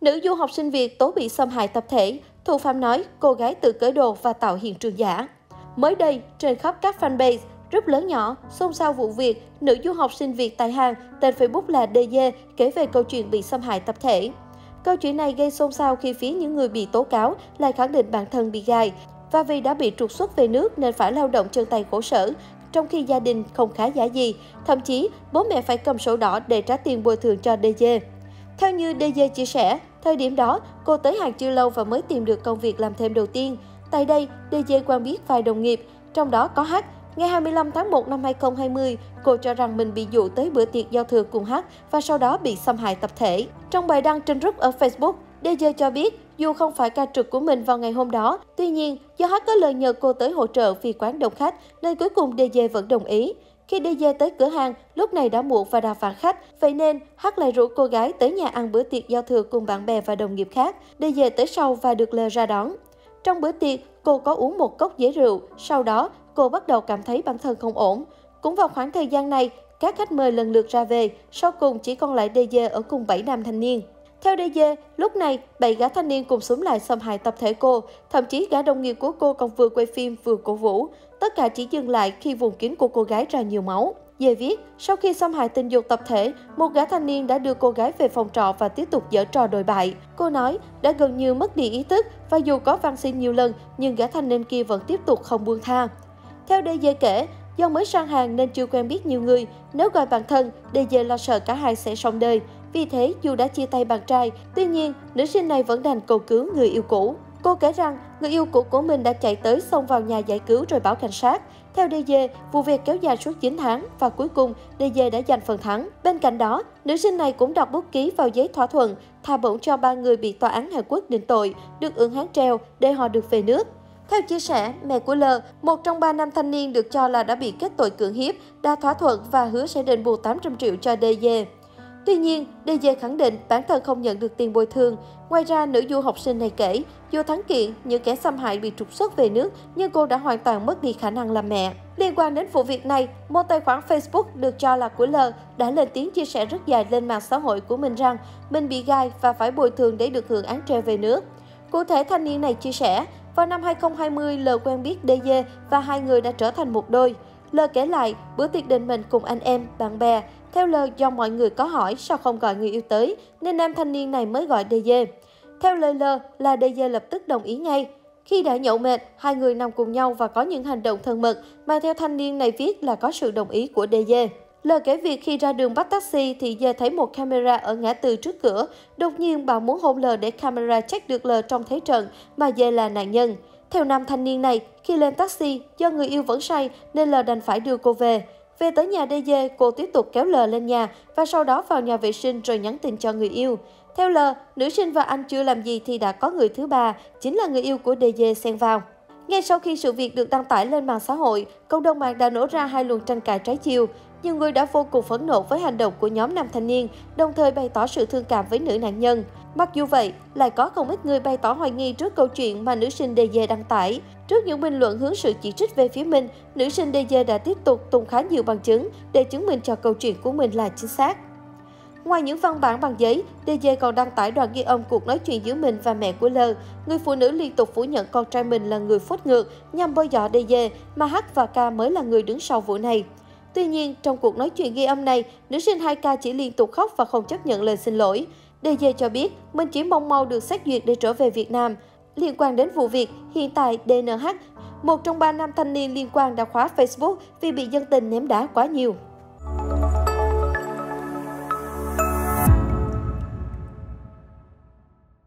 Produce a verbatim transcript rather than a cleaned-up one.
Nữ du học sinh Việt tố bị xâm hại tập thể, thủ phạm nói cô gái tự cởi đồ và tạo hiện trường giả. Mới đây, trên khắp các fanpage, group lớn nhỏ, xôn xao vụ việc nữ du học sinh Việt tại Hàn tên Facebook là đê giê kể về câu chuyện bị xâm hại tập thể. Câu chuyện này gây xôn xao khi phía những người bị tố cáo lại khẳng định bản thân bị gài và vì đã bị trục xuất về nước nên phải lao động chân tay khổ sở, trong khi gia đình không khá giả gì, thậm chí bố mẹ phải cầm sổ đỏ để trả tiền bồi thường cho đê giê. Theo như đê giê chia sẻ, thời điểm đó, cô tới Hàn chưa lâu và mới tìm được công việc làm thêm đầu tiên. Tại đây, đê giê quen biết vài đồng nghiệp, trong đó có H. Ngày hai mươi lăm tháng một năm hai nghìn không trăm hai mươi, cô cho rằng mình bị dụ tới bữa tiệc giao thừa cùng H và sau đó bị xâm hại tập thể. Trong bài đăng trên group ở Facebook, đê giê cho biết dù không phải ca trực của mình vào ngày hôm đó, tuy nhiên do H có lời nhờ cô tới hỗ trợ vì quán đông khách nên cuối cùng đê giê vẫn đồng ý. Khi đê giê tới cửa hàng, lúc này đã muộn và đã phản khách, vậy nên H lại rủ cô gái tới nhà ăn bữa tiệc giao thừa cùng bạn bè và đồng nghiệp khác. đê giê tới sau và được lời ra đón. Trong bữa tiệc, cô có uống một cốc giấy rượu, sau đó cô bắt đầu cảm thấy bản thân không ổn. Cũng vào khoảng thời gian này, các khách mời lần lượt ra về, sau cùng chỉ còn lại đê giê ở cùng bảy nam thanh niên. Theo đê giê, lúc này, bảy gã thanh niên cùng xúm lại xâm hại tập thể cô, thậm chí gã đồng nghiệp của cô còn vừa quay phim vừa cổ vũ. Tất cả chỉ dừng lại khi vùng kín của cô gái ra nhiều máu. Dê viết, sau khi xâm hại tình dục tập thể, một gã thanh niên đã đưa cô gái về phòng trọ và tiếp tục giở trò đồi bại. Cô nói, đã gần như mất đi ý thức và dù có van xin nhiều lần, nhưng gã thanh niên kia vẫn tiếp tục không buông tha. Theo đê giê kể, do mới sang Hàn nên chưa quen biết nhiều người, nếu gọi bạn thân, đê giê lo sợ cả hai sẽ xong đời. Vì thế, dù đã chia tay bạn trai, tuy nhiên, nữ sinh này vẫn đành cầu cứu người yêu cũ. Cô kể rằng, người yêu cũ của mình đã chạy tới xông vào nhà giải cứu rồi báo cảnh sát. Theo đê giê, vụ việc kéo dài suốt chín tháng và cuối cùng, đê giê đã giành phần thắng. Bên cạnh đó, nữ sinh này cũng đọc bút ký vào giấy thỏa thuận, tha bổng cho ba người bị tòa án Hàn Quốc định tội, được ưởng án treo để họ được về nước. Theo chia sẻ, mẹ của L, một trong ba nam thanh niên được cho là đã bị kết tội cưỡng hiếp, đã thỏa thuận và hứa sẽ đền bù tám trăm triệu cho đê giê. Tuy nhiên, đê giê khẳng định bản thân không nhận được tiền bồi thường. Ngoài ra, nữ du học sinh này kể, dù thắng kiện, những kẻ xâm hại bị trục xuất về nước, nhưng cô đã hoàn toàn mất đi khả năng làm mẹ. Liên quan đến vụ việc này, một tài khoản Facebook được cho là của L đã lên tiếng chia sẻ rất dài lên mạng xã hội của mình rằng mình bị gai và phải bồi thường để được hưởng án treo về nước. Cụ thể, thanh niên này chia sẻ, vào năm hai nghìn không trăm hai mươi, L quen biết đê giê và hai người đã trở thành một đôi. L kể lại, bữa tiệc định mệnh cùng anh em, bạn bè. Theo L, do mọi người có hỏi sao không gọi người yêu tới, nên nam thanh niên này mới gọi đê giê. Theo lời L là đê giê lập tức đồng ý ngay. Khi đã nhậu mệt, hai người nằm cùng nhau và có những hành động thân mật, mà theo thanh niên này viết là có sự đồng ý của đê giê. L kể việc khi ra đường bắt taxi thì Dê thấy một camera ở ngã tư trước cửa. Đột nhiên bà muốn hôn L để camera check được L trong thế trận, mà Dê là nạn nhân. Theo nam thanh niên này, khi lên taxi, do người yêu vẫn say nên L đành phải đưa cô về. Về tới nhà đê giê, cô tiếp tục kéo L lên nhà và sau đó vào nhà vệ sinh rồi nhắn tin cho người yêu. Theo L, nữ sinh và anh chưa làm gì thì đã có người thứ ba, chính là người yêu của đê giê xen vào. Ngay sau khi sự việc được đăng tải lên mạng xã hội, cộng đồng mạng đã nổ ra hai luồng tranh cãi trái chiều. Nhiều người đã vô cùng phẫn nộ với hành động của nhóm nam thanh niên, đồng thời bày tỏ sự thương cảm với nữ nạn nhân. Mặc dù vậy, lại có không ít người bày tỏ hoài nghi trước câu chuyện mà nữ sinh đê giê đăng tải. Trước những bình luận hướng sự chỉ trích về phía mình, nữ sinh đê giê đã tiếp tục tung khá nhiều bằng chứng để chứng minh cho câu chuyện của mình là chính xác. Ngoài những văn bản bằng giấy, đê giê còn đăng tải đoạn ghi âm cuộc nói chuyện giữa mình và mẹ của L. Người phụ nữ liên tục phủ nhận con trai mình là người phốt ngược nhằm bôi nhọ đê giê, mà H và K mới là người đứng sau vụ này. Tuy nhiên, trong cuộc nói chuyện ghi âm này, nữ sinh hai K chỉ liên tục khóc và không chấp nhận lời xin lỗi. đê giê cho biết mình chỉ mong mau được xét duyệt để trở về Việt Nam. Liên quan đến vụ việc, hiện tại đê en hát, một trong ba nam thanh niên liên quan đã khóa Facebook vì bị dân tình ném đá quá nhiều.